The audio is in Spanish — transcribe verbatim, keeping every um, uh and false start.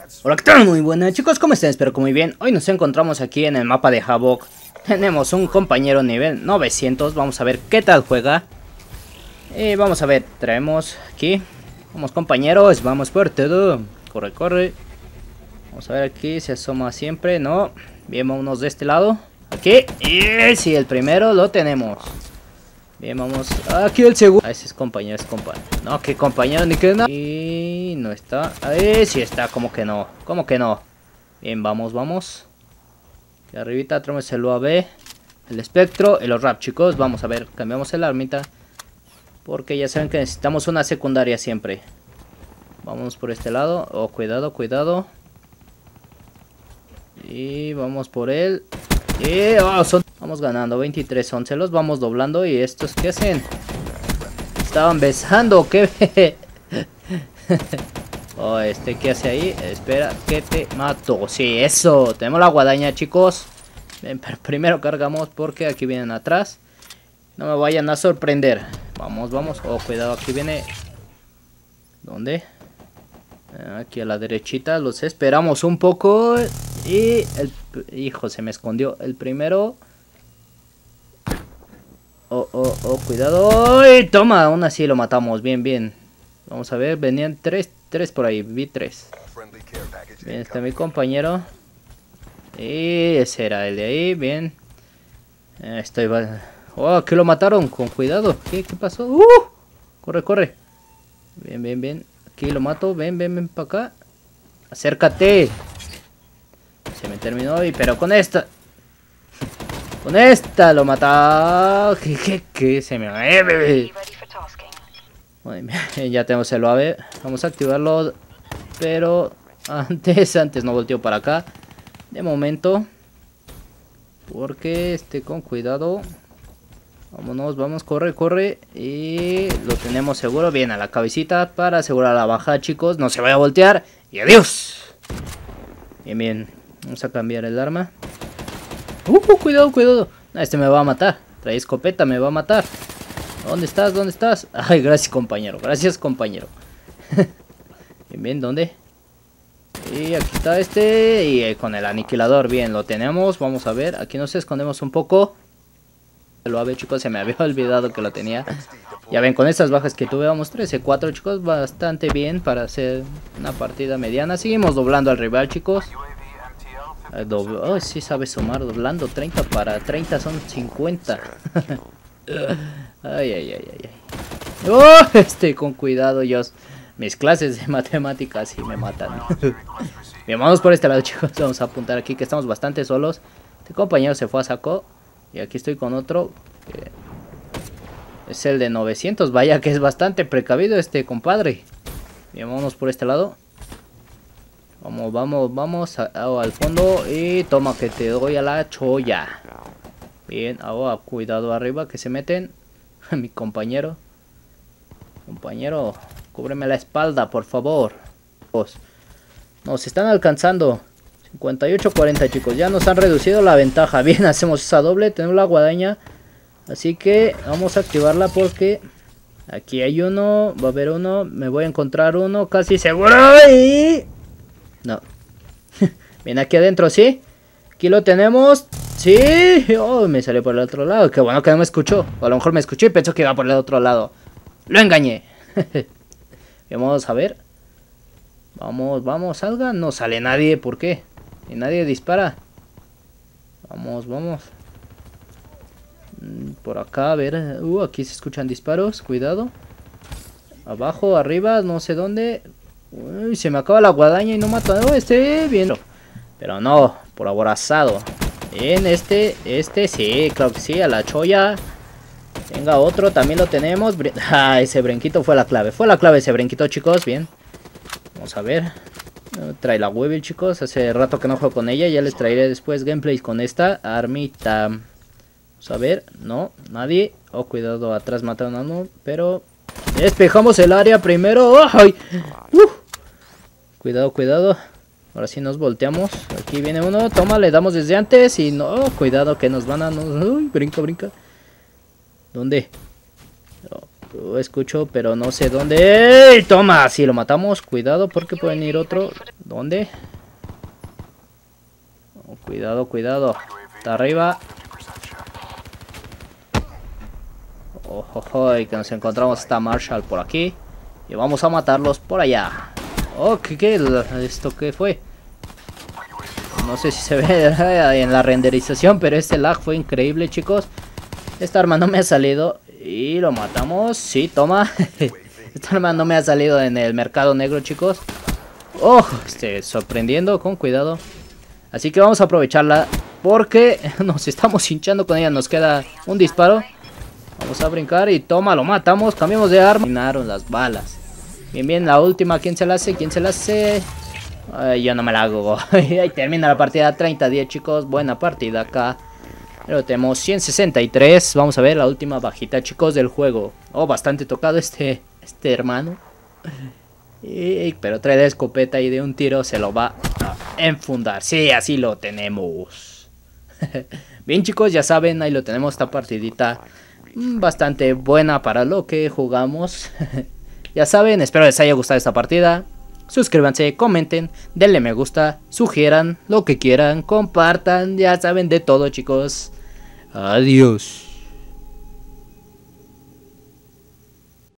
Hola, ¿qué tal? Muy buenas chicos, ¿cómo están? Espero que muy bien. Hoy nos encontramos aquí en el mapa de Havoc. Tenemos un compañero nivel novecientos, vamos a ver qué tal juega. Y vamos a ver, traemos aquí. Vamos compañeros, vamos por todo. Corre, corre. Vamos a ver aquí, se asoma siempre, no. Bien, vámonos de este lado. Aquí, y sí, el primero lo tenemos. Bien, vamos aquí el segundo. Ah, ese es compañero, es compañero. No, que compañero, ni que nada. Y no está. Ahí sí está, como que no. Como que no. Bien, vamos, vamos. Aquí arribita tenemos el U A V, el espectro y los rap, chicos. Vamos a ver, cambiamos el armita. Porque ya saben que necesitamos una secundaria siempre. Vamos por este lado. Oh, cuidado, cuidado. Y vamos por él. Y oh, son... Vamos ganando veintitrés once, los vamos doblando. ¿Y estos qué hacen? Estaban besando, ¿qué? Oh, este, ¿qué hace ahí? Espera, que te mato. Sí, eso, tenemos la guadaña, chicos. Ven, pero primero cargamos porque aquí vienen atrás. No me vayan a sorprender. Vamos, vamos. Oh, cuidado, aquí viene. ¿Dónde? Aquí a la derechita, los esperamos un poco. Y el... Hijo, se me escondió el primero. Oh, oh, oh, cuidado. ¡Ay! Toma, aún así lo matamos. Bien, bien. Vamos a ver, venían tres, tres por ahí. Vi tres. Bien, está mi compañero. Y ese era el de ahí, bien. Estoy... Oh, que lo mataron, con cuidado. ¿Qué, qué pasó? ¡Uh! Corre, corre. Bien, bien, bien. Aquí lo mato, ven, ven, ven para acá. Acércate. Se me terminó, y pero con esta. Con esta lo mata. ¿Qué, qué, qué? Se me va. Ya tenemos el U A V. Vamos a activarlo. Pero antes, antes no volteó para acá. De momento. Porque esté con cuidado. Vámonos, vamos, corre, corre. Y lo tenemos seguro. Bien, a la cabecita para asegurar la baja, chicos. No se vaya a voltear. Y adiós. Bien, bien. Vamos a cambiar el arma. Uh, uh, cuidado, cuidado. Este me va a matar. Trae escopeta, me va a matar. ¿Dónde estás? ¿Dónde estás? Ay, gracias, compañero. Gracias, compañero. Bien, bien, ¿dónde? Y aquí está este. Y eh, con el aniquilador, bien, lo tenemos. Vamos a ver. Aquí nos escondemos un poco. Lo a ver, chicos, se me había olvidado que lo tenía. Ya ven, con estas bajas que tuve, vamos trece cuatro, chicos. Bastante bien para hacer una partida mediana. Seguimos doblando al rival, chicos. Eh, doble... Oh, sí sabe sumar, doblando treinta para treinta son cincuenta. Ay, ay, ay, ay, ay. Oh, este, con cuidado, Dios. Mis clases de matemáticas sí me matan. Bien, vamos por este lado, chicos. Vamos a apuntar aquí que estamos bastante solos. Este compañero se fue a saco. Y aquí estoy con otro. Que es el de novecientos. Vaya que es bastante precavido este compadre. Bien, vámonos por este lado. Vamos, vamos, vamos a, a, al fondo. Y toma que te doy a la cholla. Bien, ahora cuidado arriba que se meten. Mi compañero. Compañero, cúbreme la espalda, por favor. Nos están alcanzando. cincuenta y ocho cuarenta, chicos. Ya nos han reducido la ventaja. Bien, hacemos esa doble. Tenemos la guadaña. Así que vamos a activarla porque aquí hay uno. Va a haber uno. Me voy a encontrar uno. Casi seguro. Y... no. Bien, aquí adentro, ¿sí? Aquí lo tenemos. Sí. Oh, me salió por el otro lado. Qué bueno que no me escuchó. O a lo mejor me escuchó y pensó que iba por el otro lado. Lo engañé. Vamos a ver. Vamos, vamos, salga. No sale nadie. ¿Por qué? Y nadie dispara. Vamos, vamos. Por acá, a ver. Uh, aquí se escuchan disparos. Cuidado. Abajo, arriba, no sé dónde. Uy, se me acaba la guadaña y no mata. Oh, este, bien. Pero no, por aborazado. Bien, este, este, sí, claro que sí, a la cholla. Venga, otro, también lo tenemos. Ah, ese brinquito fue la clave. Fue la clave ese brinquito, chicos, bien. Vamos a ver. Trae la Weevil, chicos. Hace rato que no juego con ella. Ya les traeré después gameplays con esta armita. Vamos a ver. No, nadie. Oh, cuidado, atrás mataron a uno. Pero despejamos el área primero. ¡Ay! Uh. Cuidado, cuidado. Ahora sí nos volteamos. Aquí viene uno. Toma, le damos desde antes. Y no, cuidado que nos van a... Uy, brinca, brinca. ¿Dónde? No, lo escucho, pero no sé dónde. ¡Ey! Toma, si lo matamos. Cuidado porque pueden ir otro. ¿Dónde? Oh, cuidado, cuidado. Está arriba. Oh, oh, oh, y que nos encontramos esta Marshall por aquí. Y vamos a matarlos por allá. Oh, ¿qué, qué? ¿Esto qué fue? No sé si se ve en la renderización, pero este lag fue increíble, chicos. Esta arma no me ha salido. Y lo matamos. Sí, toma. Esta arma no me ha salido en el mercado negro, chicos. Oh, este, sorprendiendo, con cuidado. Así que vamos a aprovecharla, porque nos estamos hinchando con ella. Nos queda un disparo. Vamos a brincar y toma, lo matamos. Cambiamos de arma. Terminaron las balas. Bien, bien, la última. ¿Quién se la hace? ¿Quién se la hace? Ay, yo no me la hago. Ahí termina la partida treinta a diez, chicos. Buena partida acá. Pero tenemos ciento sesenta y tres. Vamos a ver la última bajita, chicos, del juego. Oh, bastante tocado este, este hermano. Y, pero trae la escopeta y de un tiro se lo va a enfundar. Sí, así lo tenemos. Bien, chicos, ya saben, ahí lo tenemos, esta partidita bastante buena para lo que jugamos. Ya saben, espero les haya gustado esta partida. Suscríbanse, comenten, denle me gusta, sugieran lo que quieran, compartan, ya saben de todo, chicos. Adiós.